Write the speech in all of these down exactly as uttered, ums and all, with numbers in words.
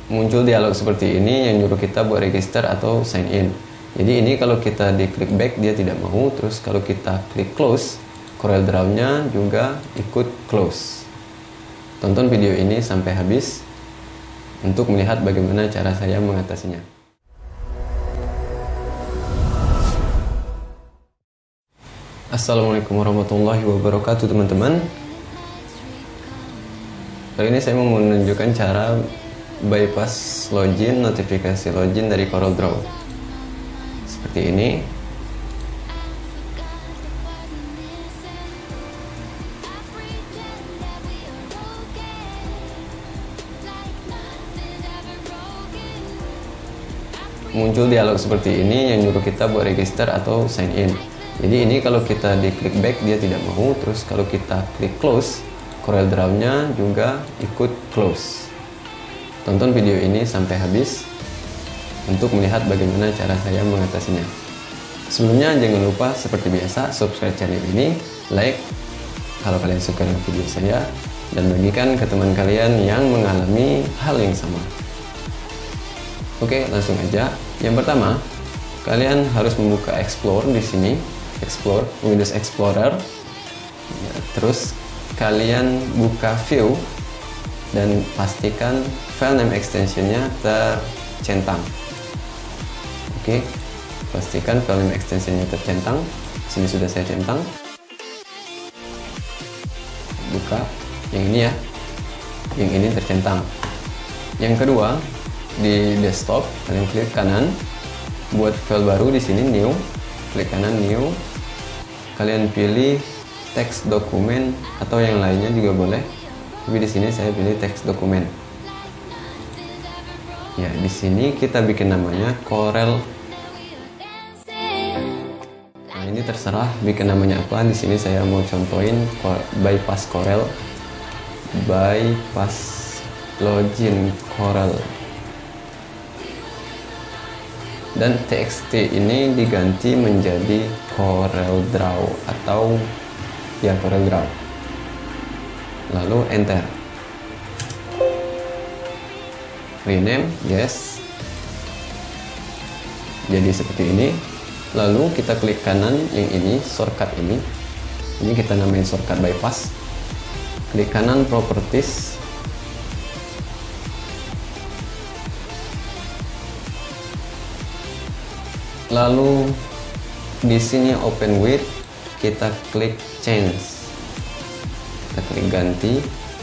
muncul dialog seperti ini yang nyuruh kita buat register atau sign in. Jadi ini kalau kita di klik back dia tidak mau, terus kalau kita klik close, CorelDRAW-nya juga ikut close. Tonton video ini sampai habis untuk melihat bagaimana cara saya mengatasinya. Assalamualaikum warahmatullahi wabarakatuh teman-teman. Kali ini saya mau menunjukkan cara bypass login, notifikasi login dari CorelDRAW. Seperti ini. Muncul dialog seperti ini yang nyuruh kita buat register atau sign in. Jadi ini kalau kita di klik back dia tidak mau, terus kalau kita klik close, CorelDRAW-nya juga ikut close. Tonton video ini sampai habis untuk melihat bagaimana cara saya mengatasinya. Sebelumnya jangan lupa seperti biasa subscribe channel ini, like kalau kalian suka dengan video saya, dan bagikan ke teman kalian yang mengalami hal yang sama. Oke, langsung aja. Yang pertama, kalian harus membuka Explore di sini, Explore, Windows Explorer. Ya, terus kalian buka View dan pastikan file name extensionnya tercentang. Oke, pastikan file name extensionnya tercentang. Sini sudah saya centang. Buka yang ini ya, yang ini tercentang. Yang kedua, di desktop kalian klik kanan, buat file baru di sini new, klik kanan new, kalian pilih teks dokumen atau yang lainnya juga boleh, tapi di sini saya pilih teks dokumen. Ya, di sini kita bikin namanya Corel. Nah, ini terserah bikin namanya apa. Di sini saya mau contohin bypass Corel, bypass login Corel. Dan txt ini diganti menjadi CorelDRAW atau ya CorelDRAW. Lalu enter. Rename, yes. Jadi seperti ini. Lalu kita klik kanan yang ini, shortcut ini. Ini kita namain shortcut bypass. Klik kanan properties. Lalu di sini open with, kita klik change, kita klik ganti,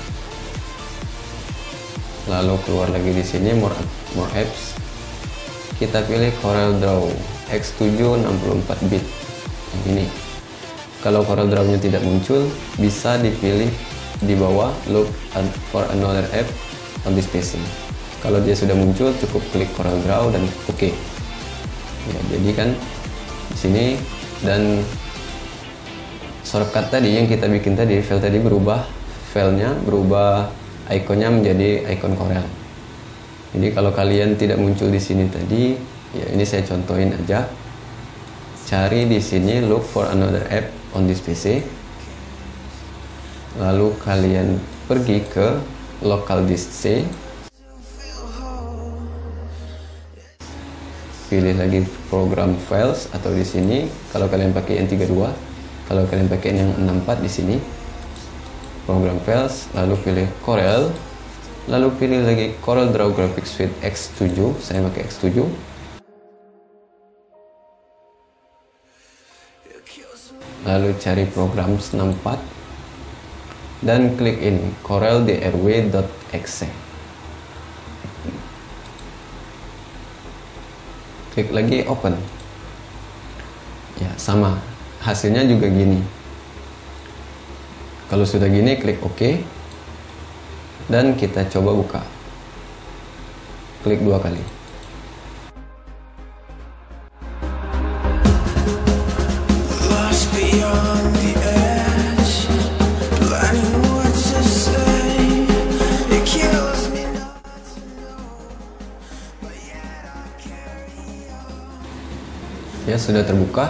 lalu keluar lagi di sini more more apps, kita pilih CorelDRAW X tujuh enam puluh empat bit ini. Kalau CorelDRAW-nya tidak muncul, bisa dipilih di bawah look for another app on this P C. Kalau dia sudah muncul, cukup klik CorelDRAW dan oke. Okay. Ya, jadi kan di sini, dan shortcut tadi yang kita bikin tadi, file tadi berubah, filenya berubah, ikonnya menjadi ikon Corel. Jadi kalau kalian tidak muncul di sini tadi, ya ini saya contohin aja. Cari di sini look for another app on this P C. Lalu kalian pergi ke local disk C. Pilih lagi program files atau di sini kalau kalian pakai yang tiga puluh dua, kalau kalian pakai yang enam puluh empat di sini program files, lalu pilih Corel, lalu pilih lagi CorelDRAW Graphics Suite X tujuh, saya pakai X tujuh. Lalu cari program enam puluh empat dan klik ini CorelDRW.exe. Klik lagi open. Ya, sama. Hasilnya juga gini. Kalau sudah gini, klik OK. Dan kita coba buka. Klik dua kali. Ya, sudah terbuka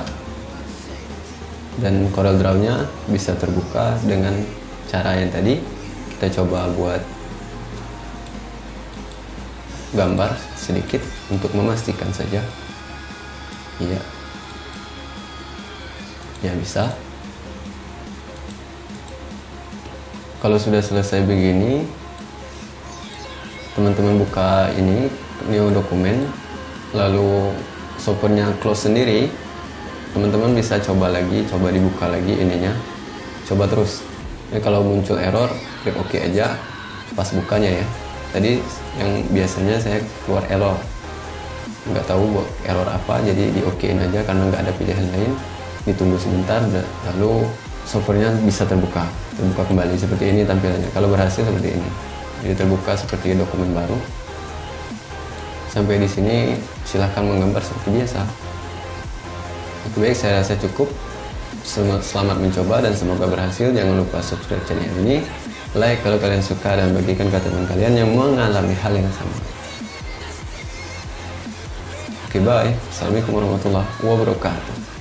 dan CorelDRAW-nya bisa terbuka dengan cara yang tadi. Kita coba buat gambar sedikit untuk memastikan saja. Iya, ya bisa. Kalau sudah selesai begini, teman-teman buka ini new dokumen, lalu softwarenya close sendiri. Teman-teman bisa coba lagi, coba dibuka lagi ininya, coba terus. Jadi kalau muncul error, klik OK aja pas bukanya ya. Tadi yang biasanya saya keluar error, nggak tahu error apa, jadi di OK-in aja karena nggak ada pilihan lain. Ditunggu sebentar, lalu softwarenya bisa terbuka, terbuka kembali seperti ini tampilannya. Kalau berhasil seperti ini, jadi terbuka seperti dokumen baru. Sampai di sini silahkan menggambar seperti biasa. Oke, baik, saya rasa cukup. Selamat mencoba dan semoga berhasil. Jangan lupa subscribe channel ini, like kalau kalian suka, dan bagikan ke teman kalian yang mengalami hal yang sama. Oke, bye. Assalamualaikum warahmatullahi wabarakatuh.